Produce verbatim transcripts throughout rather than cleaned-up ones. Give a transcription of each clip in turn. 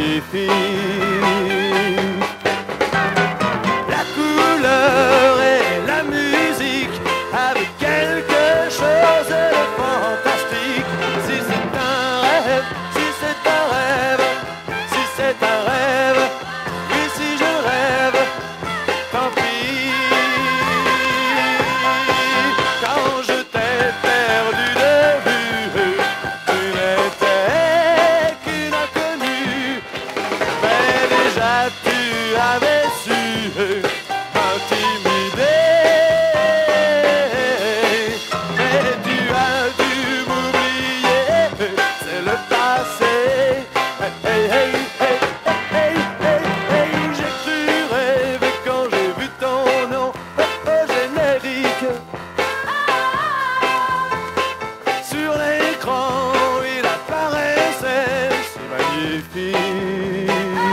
magnifique. La couleur et la musique avec quelque chose de fantastique. Si c'est un rêve, si c'est un rêve, si c'est un rêve, oui si je rêve, tant pis. Quand je t'ai perdu de vue, tu n'étais qu'une inconnue, mais déjà tu avais su m'intimider. Mais tu as dû m'oublier, c'est le passé. Hey, hey, hey, hey, hey, hey, j'ai cru rêver quand j'ai vu ton nom au générique. Sur l'écran, il apparaissait si magnifique.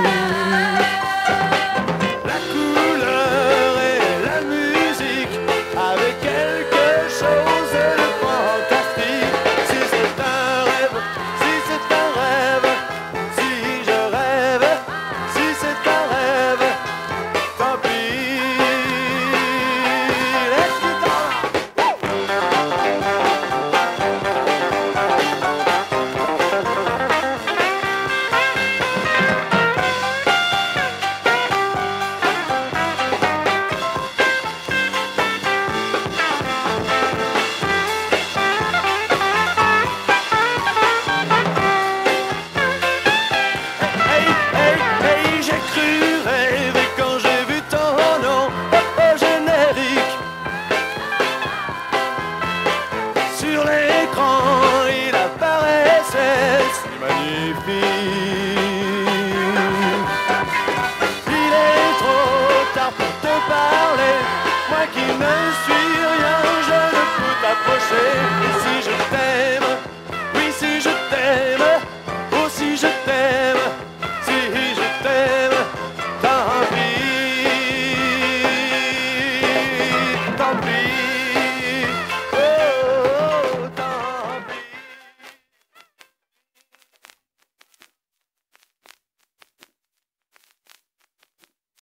La couleur et la musique avec quelque chose de fantastique. Si c'est un rêve, si c'est un rêve, si je rêve, si c'est un rêve, tant pis. Let's get on. Hey, hey, hey, j'ai cru rêver quand j'ai vu ton nom au générique. Sur l'écran, il apparaissait si magnifique. Il est trop tard pour te parler, moi qui me suis